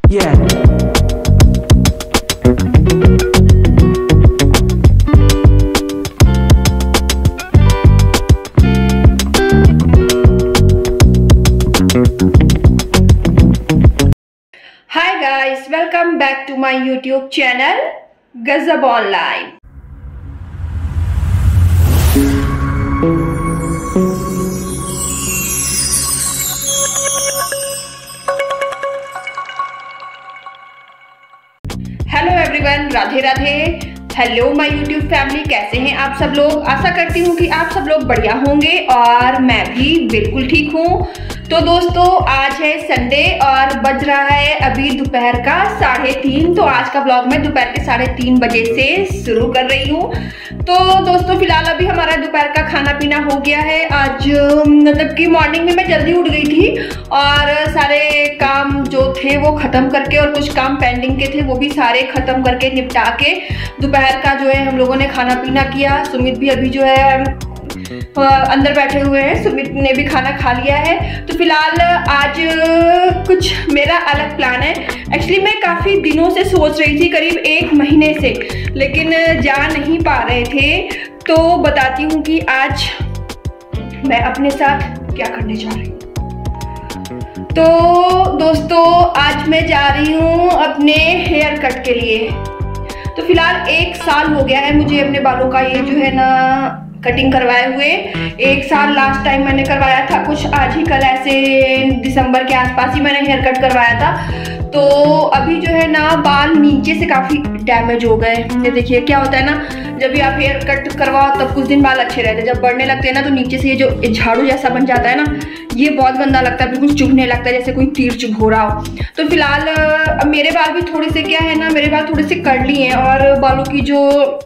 Yeah. Hi guys, welcome back to my YouTube channel Gazab Online. Hello everyone, Radhe Radhe. Hello my YouTube family, कैसे हैं आप सब लोग। आशा करती हूँ कि आप सब लोग बढ़िया होंगे और मैं भी बिल्कुल ठीक हूँ। तो दोस्तों, आज है संडे और बज रहा है अभी दोपहर का 3:30। तो आज का ब्लॉग मैं दोपहर के 3:30 बजे से शुरू कर रही हूँ। तो दोस्तों, फिलहाल अभी हमारा दोपहर का खाना पीना हो गया है। आज मतलब कि मॉर्निंग में मैं जल्दी उठ गई थी और सारे काम जो थे वो ख़त्म करके और कुछ काम पेंडिंग के थे वो भी सारे ख़त्म करके निपटा के दोपहर का जो है हम लोगों ने खाना पीना किया। सुमित भी अभी जो है अंदर बैठे हुए हैं, सुमित ने भी खाना खा लिया है। तो फिलहाल आज कुछ मेरा अलग प्लान है। एक्चुअली मैं काफ़ी दिनों से सोच रही थी, करीब 1 महीने से, लेकिन जा नहीं पा रहे थे। तो बताती हूँ कि आज मैं अपने साथ क्या करने जा रही हूँ। तो दोस्तों, आज मैं जा रही हूँ अपने हेयर कट के लिए। तो फिलहाल 1 साल हो गया है मुझे अपने बालों का ये जो है ना कटिंग करवाए हुए। 1 साल लास्ट टाइम मैंने करवाया था, कुछ आज ही कल ऐसे दिसंबर के आसपास ही मैंने हेयर कट करवाया था। तो अभी जो है ना बाल नीचे से काफ़ी डैमेज हो गए। ये देखिए क्या होता है ना, जब भी आप हेयर कट करवाओ तब कुछ दिन बाल अच्छे रहते हैं, जब बढ़ने लगते हैं ना तो नीचे से ये जो झाड़ू जैसा बन जाता है ना, ये बहुत गंदा लगता है, बिल्कुल चुभने लगता है जैसे कोई तीर चुभ हो रहा हो। तो फिलहाल मेरे बाल भी थोड़े से क्या है ना, मेरे बाल थोड़े से कर्ली हैं और बालों की जो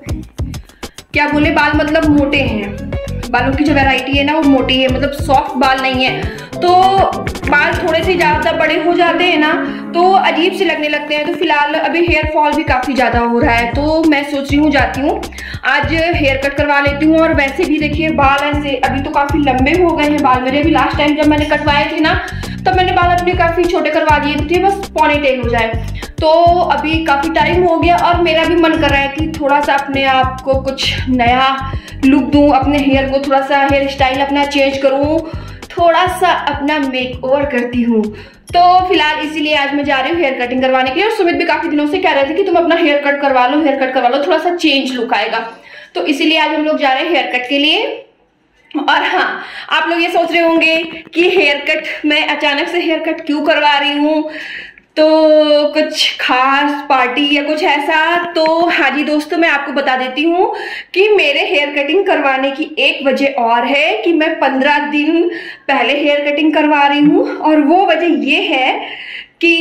क्या बोले, बाल मतलब मोटे हैं। बालों की जो वैरायटी है ना वो मोटी है, मतलब सॉफ्ट बाल नहीं है। तो बाल थोड़े से ज़्यादा बड़े हो जाते हैं ना तो अजीब से लगने लगते हैं। तो फिलहाल अभी हेयर फॉल भी काफ़ी ज़्यादा हो रहा है। तो मैं सोच रही हूँ जाती हूँ आज हेयर कट करवा लेती हूँ। और वैसे भी देखिए बाल ऐसे अभी तो काफ़ी लंबे हो गए हैं बाल मेरे। अभी लास्ट टाइम जब मैंने कटवाए थे ना तब मैंने बाल अपने काफ़ी छोटे करवा दिए थे, बस पौनी टेल हो जाए। तो अभी काफ़ी टाइम हो गया और मेरा भी मन कर रहा है कि थोड़ा सा अपने आप को कुछ नया लुक दूँ, अपने हेयर को थोड़ा सा हेयर स्टाइल अपना चेंज करूँ, थोड़ा सा अपना मेक ओवर करती हूँ। तो फिलहाल इसीलिए आज मैं जा रही हूँ हेयर कटिंग करवाने के लिए। और सुमित भी काफ़ी दिनों से कह रहे थे कि तुम अपना हेयर कट करवा लो, हेयर कट करवा लो, थोड़ा सा चेंज लुक आएगा। तो इसीलिए आज हम लोग जा रहे हैं हेयर कट के लिए। और हाँ, आप लोग ये सोच रहे होंगे कि हेयर कट मैं अचानक से हेयर कट क्यों करवा रही हूँ, तो कुछ खास पार्टी या कुछ ऐसा। तो हाँ जी दोस्तों, मैं आपको बता देती हूँ कि मेरे हेयर कटिंग करवाने की एक वजह और है कि मैं 15 दिन पहले हेयर कटिंग करवा रही हूँ। और वो वजह ये है कि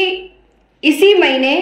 इसी महीने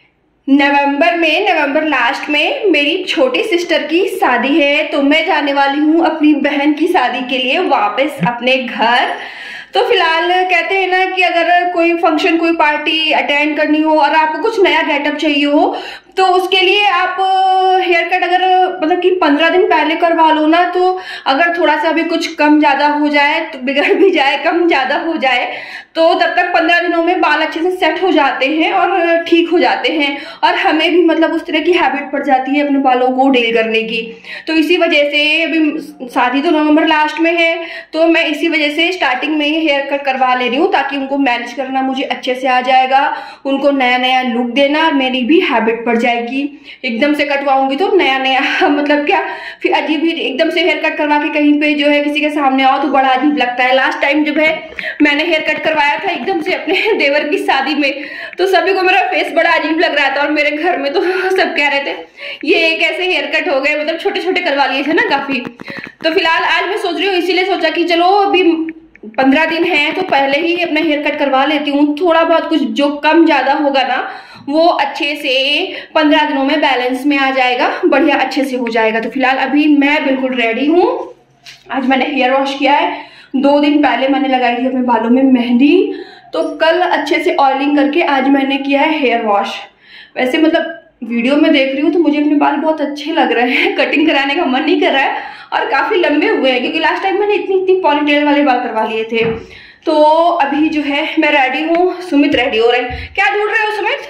नवंबर लास्ट में मेरी छोटी सिस्टर की शादी है। तो मैं जाने वाली हूँ अपनी बहन की शादी के लिए वापस अपने घर। तो फिलहाल कहते हैं ना कि अगर कोई फंक्शन, कोई पार्टी अटेंड करनी हो और आपको कुछ नया गेटअप चाहिए हो तो उसके लिए आप हेयर कट अगर मतलब कि 15 दिन पहले करवा लो ना, तो अगर थोड़ा सा भी कुछ कम ज़्यादा हो जाए तो बिगड़ भी जाए, कम ज़्यादा हो जाए, तो तब तक 15 दिनों में बाल अच्छे से सेट हो जाते हैं और ठीक हो जाते हैं। और हमें भी मतलब उस तरह की हैबिट पड़ जाती है अपने बालों को डील करने की। तो इसी वजह से अभी शादी तो नवंबर लास्ट में है, तो मैं इसी वजह से स्टार्टिंग में ही हेयर कट करवा ले रही हूँ ताकि उनको मैनेज करना मुझे अच्छे से आ जाएगा, उनको नया नया लुक देना मेरी भी हैबिट पड़ जाएगी। एकदम से कटवाऊंगी तो नया नया मतलब क्या, फिर अजीब ही एकदम से हेयर कट करवा के कहीं पे जो है किसी के सामने आओ तो बड़ा अजीब लगता है। लास्ट टाइम जब है मैंने हेयर कट करवाया था एकदम से अपने देवर की शादी में, तो सभी को मेरा फेस बड़ा अजीब लग रहा था और मेरे घर में तो सब कह रहे थे ये कैसे हेयर कट हो गए, मतलब छोटे छोटे करवा लिए थे ना काफी। तो फिलहाल आज मैं सोच रही हूँ, इसीलिए सोचा कि चलो अभी 15 दिन है तो पहले ही अपना हेयर कट करवा लेती हूँ। थोड़ा बहुत कुछ जो कम ज़्यादा होगा ना वो अच्छे से 15 दिनों में बैलेंस में आ जाएगा, बढ़िया अच्छे से हो जाएगा। तो फिलहाल अभी मैं बिल्कुल रेडी हूँ। आज मैंने हेयर वॉश किया है, 2 दिन पहले मैंने लगाई थी अपने बालों में मेहंदी, तो कल अच्छे से ऑयलिंग करके आज मैंने किया है हेयर वॉश। वैसे मतलब वीडियो में देख रही हूँ तो मुझे अपने बाल बहुत अच्छे लग रहे हैं, कटिंग कराने का मन नहीं कर रहा है और काफ़ी लंबे हुए हैं क्योंकि लास्ट टाइम मैंने इतनी इतनी पॉनीटेल वाले बाल करवा लिए थे। तो अभी जो है मैं रेडी हूँ, सुमित रेडी हो रहे हैं। क्या ढूंढ रहे हो सुमित?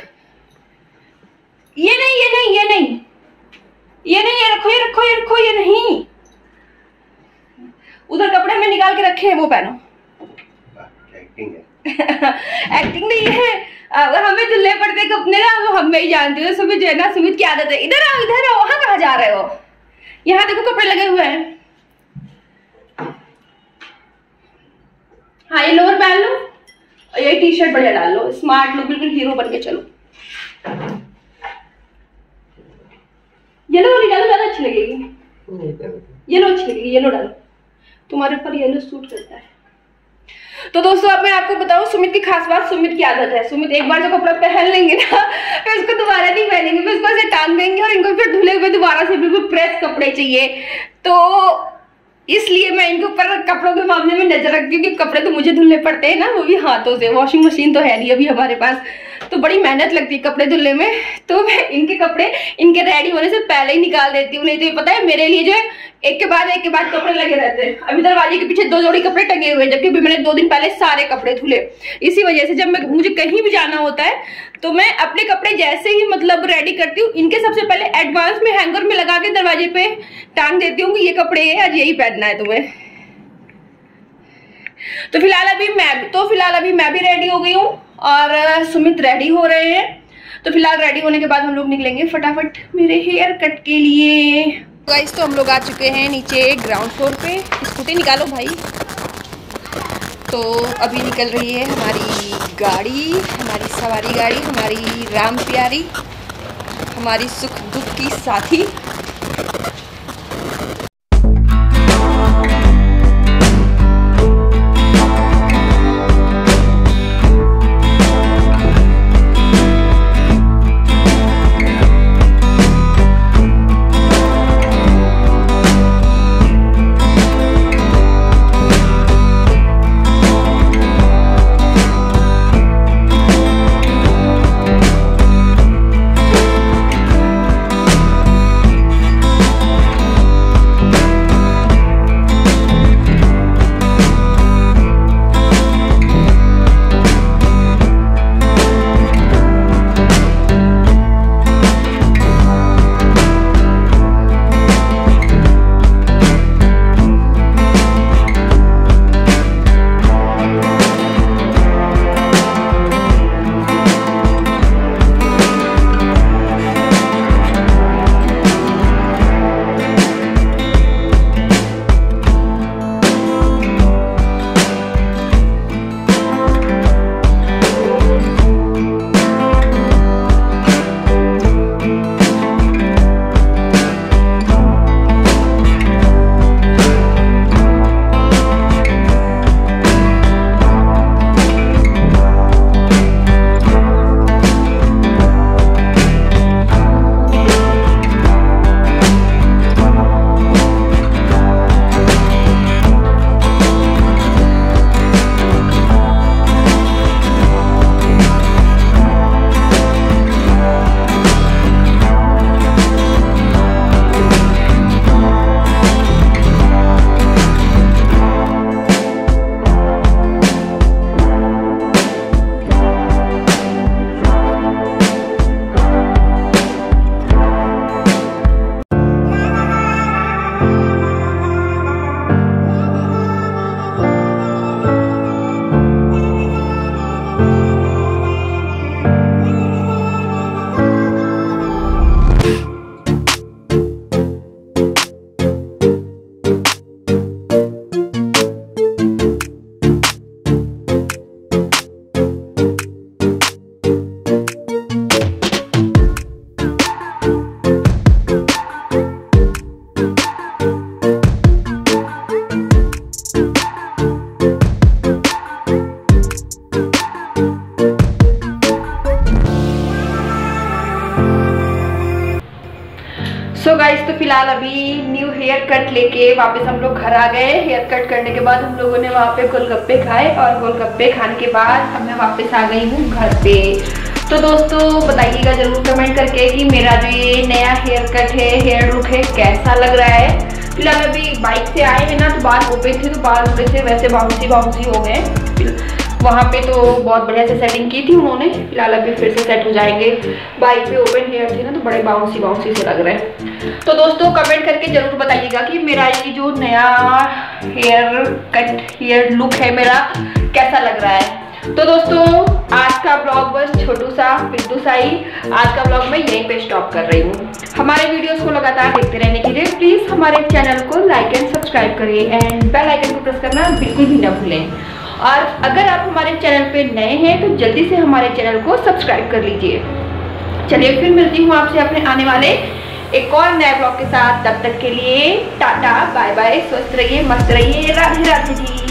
ये नहीं, ये नहीं, ये नहीं, ये नहीं, ये रखो, ये रखो, ये रखो, ये नहीं। उधर कपड़े में निकाल के रखे हैं, वो पहनो। एक्टिंग है। एक्टिंग नहीं है, हमें धुलने पड़ते कपड़े ना, हम ही जानते हो। सुमित जो है ना, सुमित की आदत है। इधर आओ, इधर आओ। वहां कहाँ जा रहे हो? यहाँ देखो कपड़े लगे हुए हैं। हाँ, ये लोअर पहन लो और ये टी शर्ट बढ़िया डाल लो, स्मार्ट लुक, बिल्कुल हीरो बन के चलो। येलो वाली डालो, ज्यादा अच्छी लगेगी। येलो अच्छी लगेगी, येलो डालो, तुम्हारे ऊपर येलो सूट करता है। तो दोस्तों अब मैं आपको बताऊं सुमित की खास बात, सुमित की आदत है। सुमित एक बार जो कपड़ा पहन लेंगे ना, फिर उसको दोबारा नहीं पहनेंगे, फिर उसको ऐसे टांग देंगे और इनको फिर धुले हुए दोबारा से बिल्कुल प्रेस कपड़े चाहिए। तो इसलिए मैं इनके ऊपर कपड़ों के मामले में नजर रखती हूँ कि कपड़े तो मुझे धुलने पड़ते हैं ना, वो भी हाथों से। वॉशिंग मशीन तो है नहीं अभी हमारे पास, तो बड़ी मेहनत लगती है कपड़े धुलने में। तो मैं इनके कपड़े इनके रेडी होने से पहले ही निकाल देती हूँ, नहीं तो ये पता है मेरे लिए जो है एक के बाद कपड़े लगे रहते हैं। अभी दरवाजे के पीछे 2 जोड़ी कपड़े टंगे हुए हैं, जबकि मैंने 2 दिन पहले सारे कपड़े धुले। इसी वजह से जब मुझे कहीं भी जाना होता है तो मैं अपने कपड़े जैसे ही मतलब रेडी करती हूँ, इनके सबसे पहले एडवांस में हैंगर में लगा के दरवाजे पे टांग देती हूँ कि ये कपड़े है, आज यही पहनना है तुम्हें। तो फिलहाल अभी मैं भी रेडी हो गई हूँ और सुमित रेडी हो रहे हैं। तो फिलहाल रेडी होने के बाद हम लोग निकलेंगे फटाफट मेरे हेयर कट के लिए। गाइस तो हम लोग आ चुके हैं नीचे ग्राउंड फ्लोर पे। स्कूटी निकालो भाई। तो अभी निकल रही है हमारी गाड़ी, हमारी सवारी गाड़ी, हमारी राम प्यारी, हमारी सुख दुख की साथी। सो गाइस तो फिलहाल अभी न्यू हेयर कट लेके वापस हम लोग घर आ गए। हेयर कट करने के बाद हम लोगों ने वहाँ पे गोलगप्पे खाए और गोलगप्पे खाने के बाद अब मैं वापस आ गई हूँ घर पे। तो दोस्तों बताइएगा जरूर कमेंट करके कि मेरा जो ये नया हेयर कट है, हेयर लुक है, कैसा लग रहा है। फिलहाल अभी बाइक से आए हैं ना, तो बाल ओपन थे तो बाल थोड़े से वैसे बाउंसी हो गए। वहाँ पे तो बहुत बढ़िया से सेटिंग की थी उन्होंने, फिलहाल अभी फिर से सेट हो जाएंगे। बाइक पे ओपन हेयर थे ना तो बड़े बाउंसी से लग रहे हैं। तो दोस्तों कमेंट करके जरूर बताइएगा कि मेरा ये जो नया हेयर लुक है मेरा कैसा लग रहा है। तो दोस्तों आज का ब्लॉग बस छोटू सा पिद्दू सा ही, आज का ब्लॉग मैं यहीं पे स्टॉप कर रही हूँ। हमारे वीडियोस को लगातार देखते रहने के लिए प्लीज हमारे चैनल को लाइक एंड सब्सक्राइब करिए एंड बेल आइकन को प्रेस करना बिल्कुल भी ना भूलें। और अगर आप हमारे चैनल पे नए हैं तो जल्दी से हमारे चैनल को सब्सक्राइब कर लीजिए। चलिए फिर मिलती हूँ आपसे अपने आने वाले एक और नए ब्लॉग के साथ। तब तक के लिए टाटा बाय बाय, स्वस्थ रहिए, मस्त रहिए, राधे राधे जी।